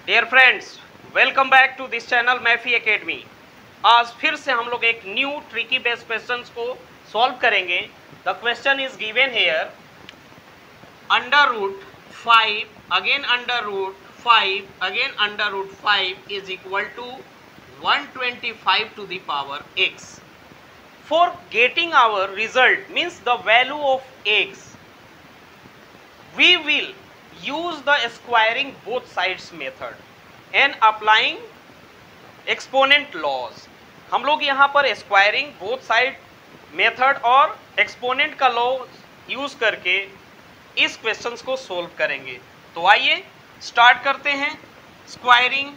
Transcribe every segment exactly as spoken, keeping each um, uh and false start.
Dear friends, welcome back to this channel मैफी academy. आज फिर से हम लोग एक न्यू ट्रिकी बेस्ड क्वेश्चंस को सॉल्व करेंगे। The question is given here, under root five again under root five again under root five is equal to one twenty five to the power x. For getting our result means the value of x, we will use the squaring both sides method and applying exponent laws. हम लोग यहाँ पर squaring both side method और exponent का law use करके इस questions को solve करेंगे। तो आइए स्टार्ट करते हैं। Squaring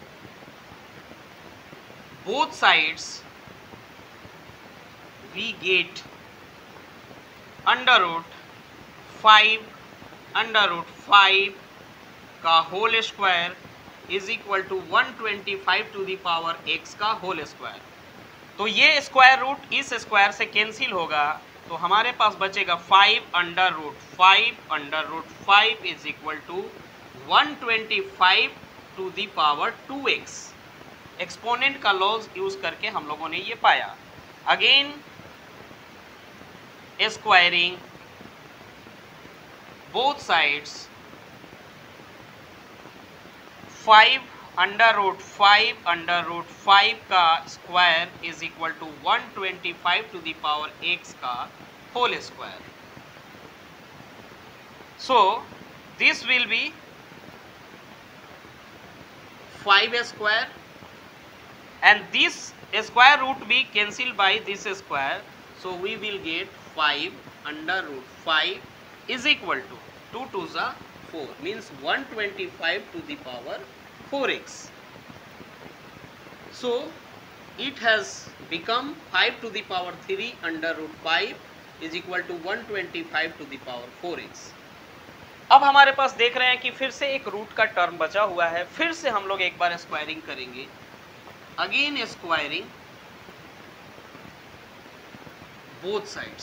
both sides we get under root five under root five का whole square is equal to one twenty five to the power x का होल स्क्वायर। तो ये स्क्वायर रूट इस स्क्वायर से कैंसिल होगा, तो हमारे पास बचेगा five under root five under root five is equal to one twenty five to the power two x. Exponent का लॉज यूज करके हम लोगों ने ये पाया। Again squaring both sides five under root five under root five का square is equal to one twenty five to the power x का whole square. So this will be five square and this square root be cancelled by this square, so we will get five under root five is equal to two twos are four, means one twenty-five to the power four x. So it has become five to the power three under root five is equal to one twenty-five to the power four x. अब हमारे पास देख रहे हैं कि फिर से एक root का टर्म बचा हुआ है। फिर से हम लोग एक बार स्क्वायरिंग करेंगे। Again squaring both sides,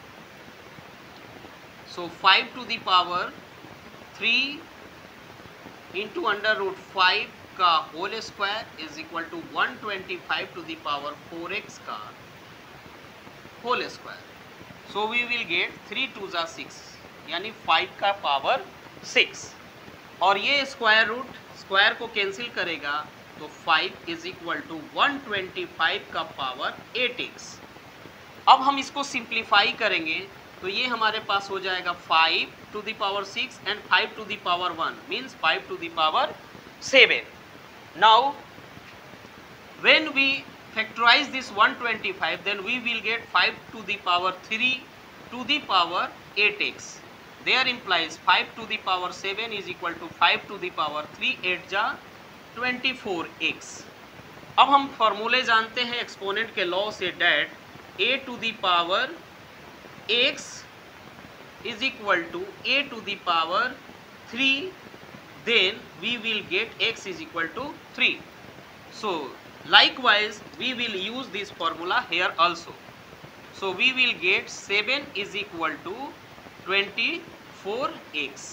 so five to the power three into under root five का whole square is equal to one twenty five to the power four x का whole square. So we will get three two जा six, यानी five का power six, और ये square root square को cancel करेगा, तो five is equal to one twenty five का पावर एट एक्स। अब हम इसको सिंप्लीफाई करेंगे, तो ये हमारे पास हो जाएगा five to the power six and five to the power one, means five to the power seven. Now when we factorize this one twenty five, then we will get five to the power three to the power eight x. There implies five to the power seven is equal to five to the power three, eight जा twenty four x. अब हम फॉर्मूले जानते हैं exponent के law से, that a to the power x is equal to a to the power three, then we will get x is equal to three. So likewise we will use this formula here also. So we will get seven is equal to twenty-four x.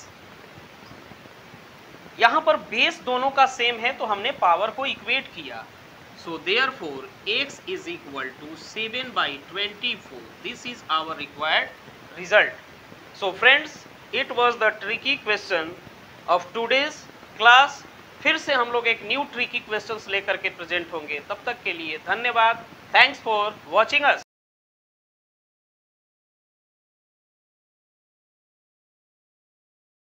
यहाँ पर base दोनों का same है, तो हमने power को equate किया। So therefore x is equal to seven by twenty-four. This is our required result. So friends, it was the tricky question of today's class. फिर से हम लोग एक न्यू ट्रिकी क्वेश्चंस लेकर के प्रेजेंट होंगे। तब तक के लिए धन्यवाद। Thanks for watching us.